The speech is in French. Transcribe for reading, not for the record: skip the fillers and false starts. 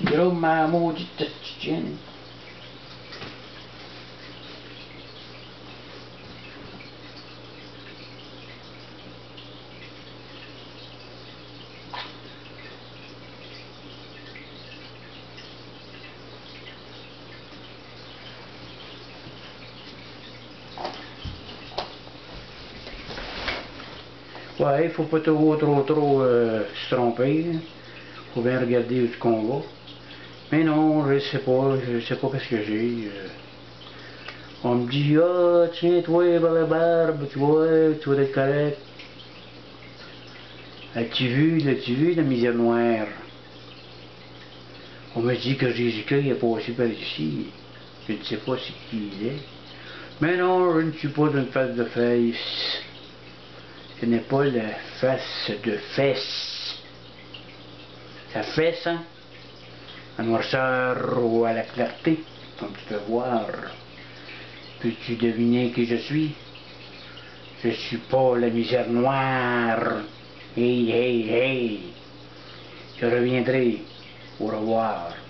Gros ma maudite petite chienne. Ouais, il faut pas trop se tromper. Faut bien regarder où qu'on va. Mais non, je sais pas qu'est-ce que j'ai. On me dit, ah, tiens, toi, par la barbe, tu vas être correct. As-tu vu la misère noire? On me dit que Jésus-Christ est passé par ici. Je ne sais pas ce qu'il est. Mais non, je ne suis pas une face de fesse. Ce n'est pas la face de fesse. Ça fesse, hein? À noirceur ou à la clarté, comme tu peux voir. Peux-tu deviner qui je suis? Je suis pas la misère noire. Hey, hey, hey. Je reviendrai. Au revoir.